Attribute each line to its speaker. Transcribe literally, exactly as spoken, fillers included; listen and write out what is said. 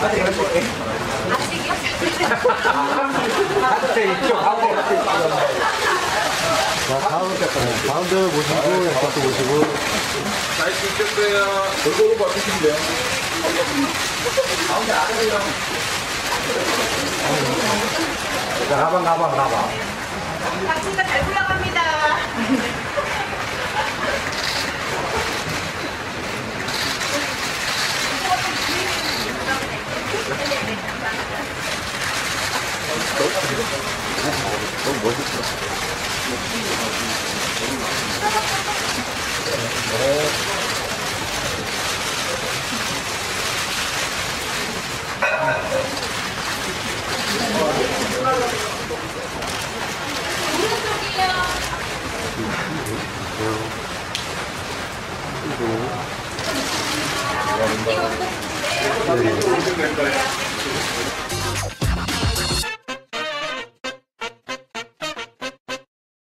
Speaker 1: 자, 가운데, 가운데 보시고, 양쪽도 보시고.
Speaker 2: 잘 찍겠어요. 얼굴로 봐주시면 돼요. 가운데 아래요.
Speaker 1: 자, 가방, 가방, 가방.
Speaker 3: 당신과 잘 굴러갑니다.
Speaker 2: 너무 멋있어.
Speaker 3: 오른쪽이요.